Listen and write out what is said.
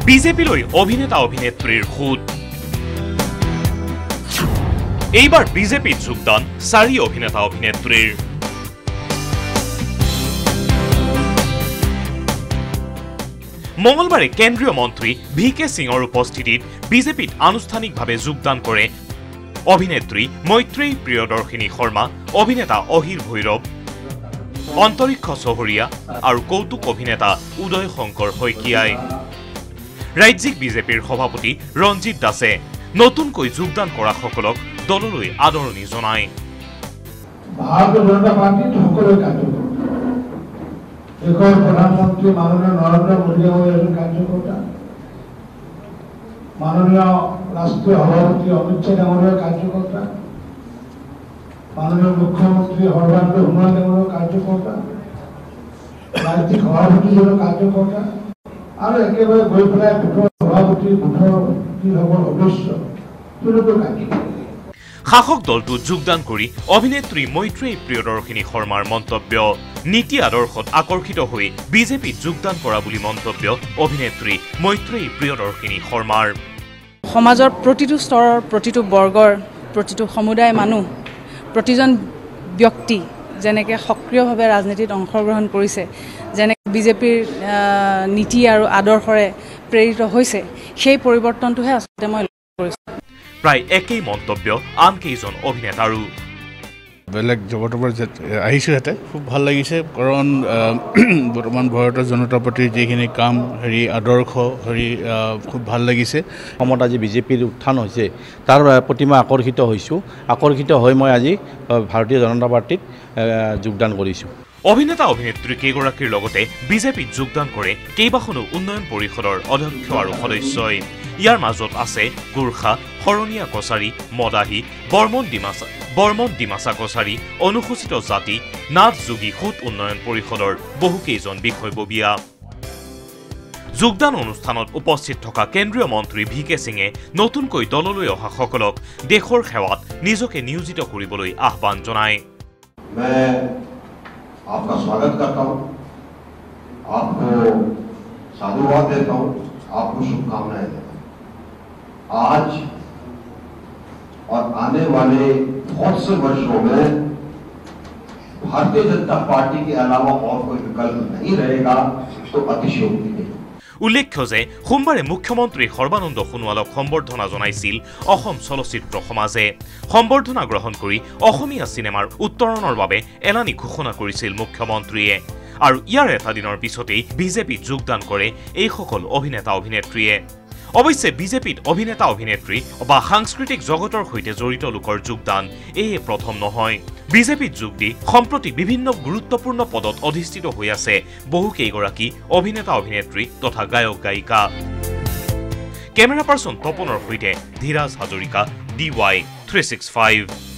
বিজেপিলৈ অভিনেতা অভিনেত্ৰীৰ খুদ এইবাৰ বিজেপিত যোগদান 4 অভিনেতা অভিনেত্ৰীৰ মঙ্গলবাৰে কেন্দ্ৰীয় মন্ত্ৰী ভিকে সিঙৰ উপস্থিতিত বিজেপিত আনুষ্ঠানিকভাৱে যোগদান কৰে অভিনেত্ৰী মৈত্ৰেয়ী প্ৰিয়দৰ্শিনী শৰ্মা অভিনেতা অহিৰ ভৈৰৱ অন্তৰিক্ষ চহৰীয়া আৰু কৌতুক অভিনেতা উদয় শংকৰ শইকীয়াই ৰাজ্যিক বিজেপিৰ সভাপতি ৰঞ্জিত দাসে নতুনকৈ যোগদান কৰা সকলক দললৈ আদৰণি জনায় ভাৰতীয় জনতা পাৰ্টিৰ সকলো কাৰ্যকৰ্তা দেশৰ প্ৰধানমন্ত্ৰী মাননীয় নৰেন্দ্ৰ মোদী এজন কাৰ্যকৰ্তা মাননীয় ৰাষ্ট্ৰীয় সভাপতি অমিত শ্বাহ ডাঙৰীয়া কাৰ্যকৰ্তা মাননীয় মুখ্যমন্ত্ৰী সৰ্বানন্দ সোণোৱাল ডাঙৰীয়া কাৰ্যকৰ্তা ৰাজ্যিক সভাপতিজন কাৰ্যকৰ্তা আৰু একেবাৰে গৈ পেলাই গোটৰ সভাপতি গোটৰ যিসকল সদস্য তেওঁলোকৰ কাৰ্যকৰ্তা শাসক দলটোত যোগদান কৰি অভিনেত্ৰী মৈত্ৰেয়ী প্ৰিয়দৰ্শিনী শৰ্মাৰ মন্তব্য নীতি আদৰ্শত আকৰ্ষিত হৈ বিজেপিত যোগদান কৰা বুলি মন্তব্য অভিনেত্ৰী মৈত্ৰেয়ী প্ৰিয়দৰ্শিনী শৰ্মাৰ সমাজৰ প্ৰতিটো স্তৰৰ প্ৰতিটো বৰ্গৰ প্ৰতিটো সমুদায় মানুহ প্ৰতিজন ব্যক্তি যেনেকৈ সক্ৰিয়ভাৱে ৰাজনীতিত অংশগ্ৰহণ কৰিছে যেনেকৈ বিজেপিৰ নীতি আৰু আদৰ্শৰে প্ৰেৰিত হৈছে সেই পৰিৱৰ্তনটোহে আচলতে মই লক্ষ্য কৰিছোঁ প্ৰায় একেই মন্তব্য আন কেইজন অভিনেতাৰো বেলেগ জগতৰ পৰা আহিছোঁ ইয়াতে খুব ভাল লাগিছে কাৰণ বৰ্তমান ভাৰতীয় জনতা পাৰ্টিৰ যিখিনি কাম আদৰ্শ খুব ভাল লাগিছে অসমত আজি বিজেপিৰ উত্থান হৈছে তাৰ প্ৰতি মই আকৰ্ষিত হৈ মই আজি ভাৰতীয় জনতা পাৰ্টিত যোগদান কৰিছোঁ অভিনেতা অভিনেত্ৰী কেইগৰাকীৰ লগতে বিজেপিত যোগদান কৰে কেইবাখনো উন্নয়ন পৰিষদৰ অধ্যক্ষ আৰু সদস্যই ইয়াৰ মাজত আছে গোৰ্খা শৰণীয়া কছাৰী মদাহী বৰ্মন ডিমাচা কছাৰী অনুসূচিত জাতি নাথ যোগী সুত উন্নয়ন পৰিষদৰ বহুকেইজন বিষয়ববীয়া যোগদান অনুষ্ঠানত উপস্থিত থকা কেন্দ্ৰীয় মন্ত্ৰী ভিকে সিঙে নতুনকৈ দললৈ অহা সকলক দেশৰ সেৱাত নিজকে নিয়োজিত কৰিবলৈ আহ্বান জনায় आपका स्वागत करता हूं आपको साधुवाद देता हूं आपको शुभकामनाएं देता हूं आज और आने वाले बहुत से वर्षों में भारतीय जनता पार्टी के अलावा और कोई विकल्प नहीं रहेगा तो अतिशयोक्ति नहीं উল্লেখ্য যে সোমবাৰে মুখ্যমন্ত্ৰী সৰ্বানন্দ সোণোৱালক সম্বৰ্ধনা জনাইছিল অসম চলচ্চিত্ৰ সমাজে সম্বৰ্ধনা গ্ৰহণ কৰি অসমীয়া চিনেমাৰ উত্তৰণৰ বাবে এলানি ঘোষণা কৰিছিল মুখ্যমন্ত্ৰীয়ে আৰু ইয়াৰ এটা দিনৰ পিছতেই বিজেপিত যোগদান কৰে এইসকল অভিনেতা অভিনেত্ৰীয়ে অৱশ্যে বিজেপিত অভিনেতা অভিনেত্ৰী বা সাংস্কৃতিক জগতৰ সৈতে জড়িত লোকৰ যোগদান এয়ে প্ৰথম নহয় বিজেপিত যোগ দি সম্প্ৰতি বিভিন্ন গুৰুত্বপূৰ্ণ পদত অধিষ্ঠিত হৈ আছে বহুকেইগৰাকী অভিনেতা অভিনেত্ৰী তথা গায়ক গায়িকা কেমেৰা পাৰ্চন তপনৰ সৈতে ধীৰাজ হাজৰিকা DY 365